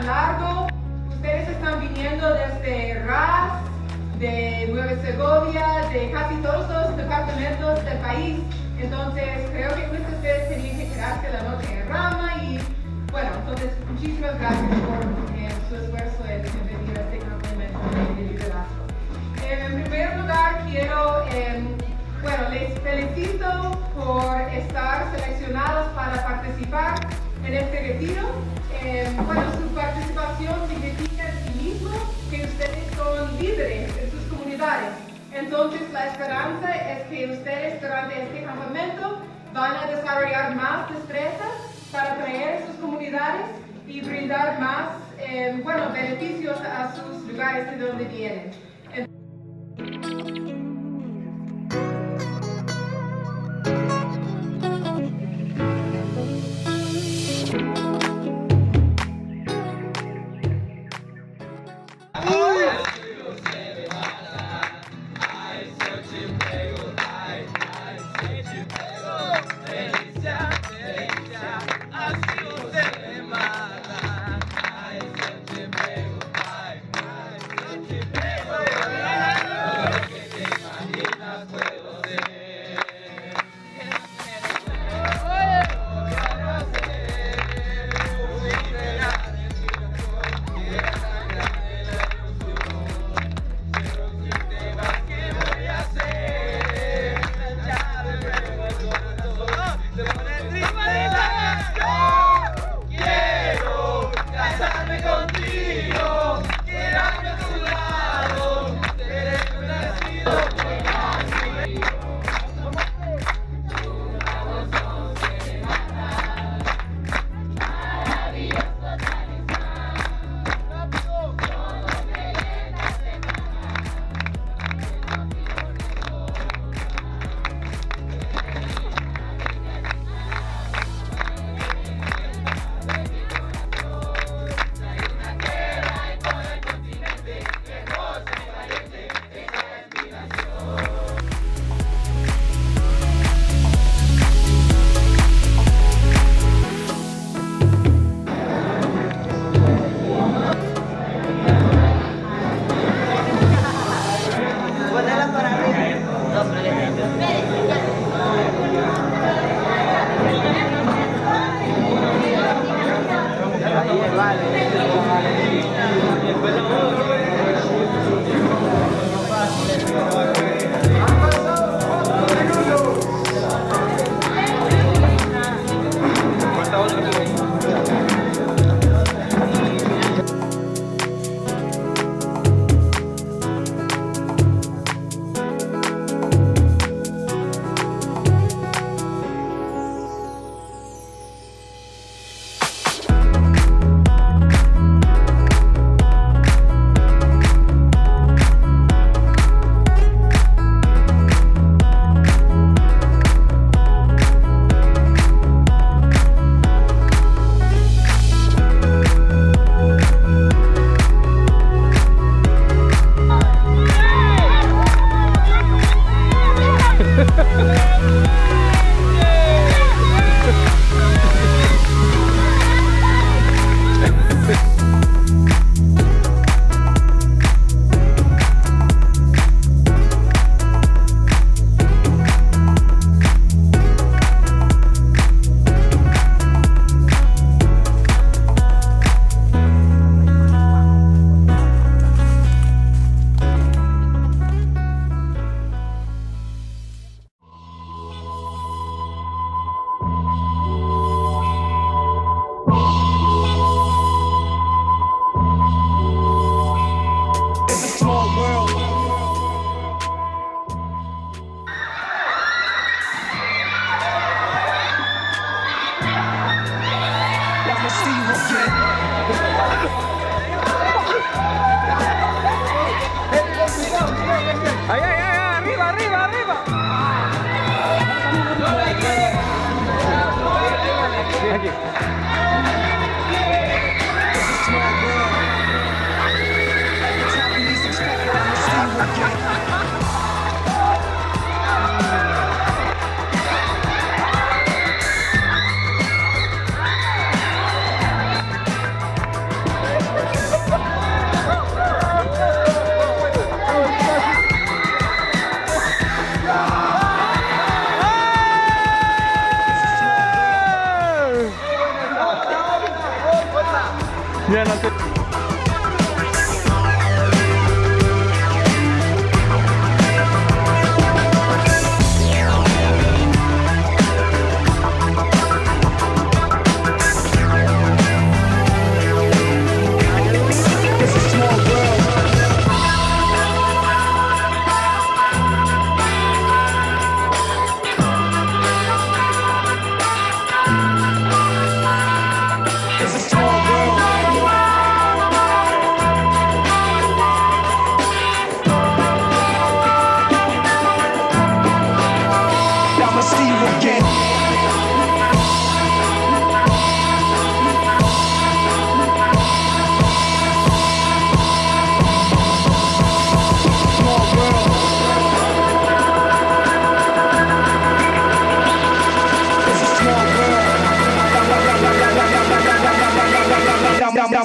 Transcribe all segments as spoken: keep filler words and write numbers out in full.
largo. Ustedes están viniendo desde R A S, de Nueva Segovia, de casi todos los departamentos del país. Entonces, creo que muchos de ustedes tenían que quedarse la noche en Rama y, bueno, entonces, muchísimas gracias por eh, su esfuerzo en venir a este campamento de liderazgo. Eh, en primer lugar, quiero, eh, bueno, les felicito por estar seleccionados para participar en este retiro. Eh, bueno, su participación significa en sí mismo que ustedes son líderes en sus comunidades. Entonces, la esperanza es que ustedes durante este campamento van a desarrollar más destrezas para traer a sus comunidades y brindar más, eh, bueno, beneficios a sus lugares de donde vienen. Hey!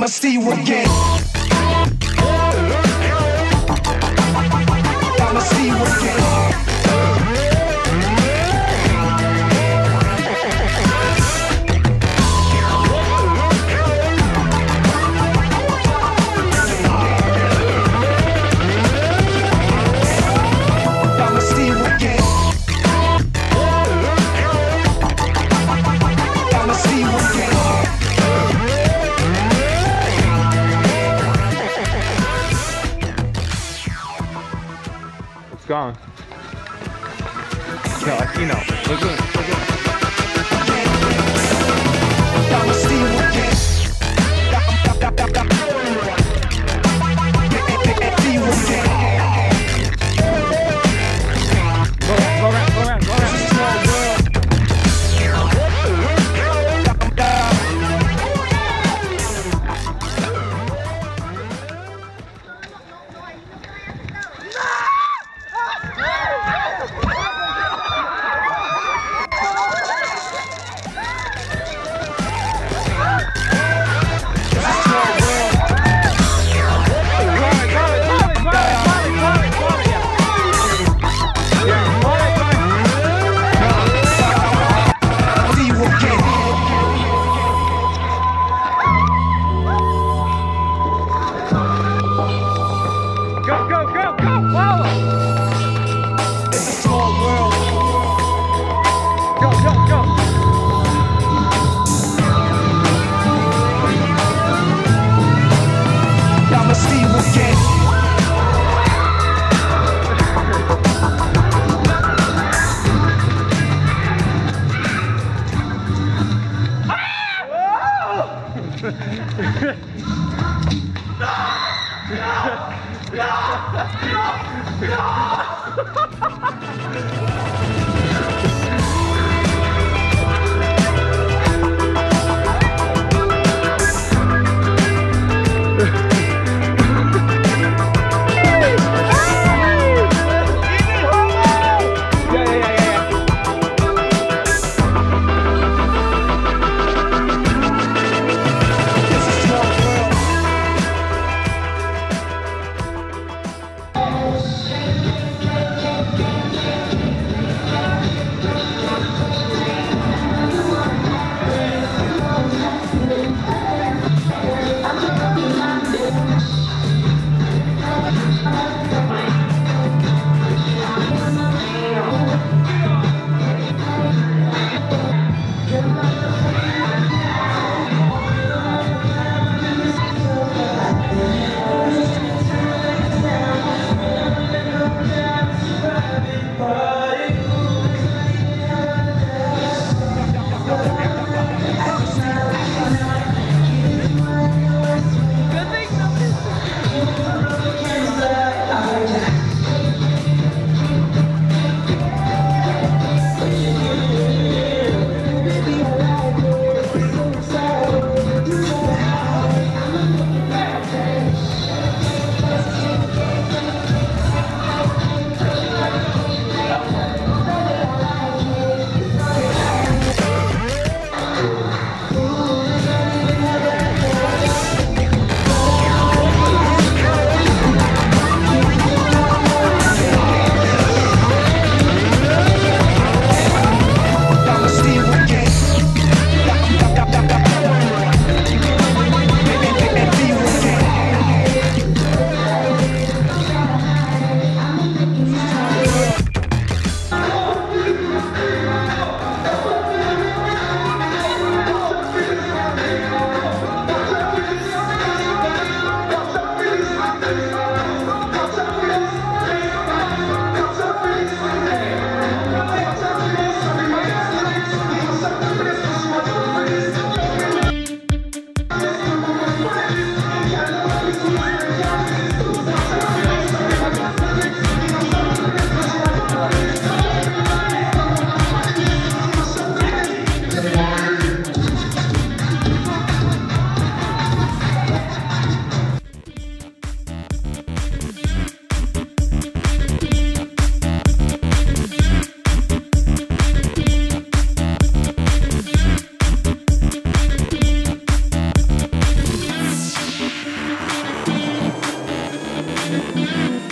I'ma see you again. I'ma see you again. Gone. No, aquí no. We're good. We're good. I'ma see you again. See you again. Go around, go around, go around, go around. Go, go, go, go, follow! It's a small world. Go, go, go! I'ma see you again. Thank you.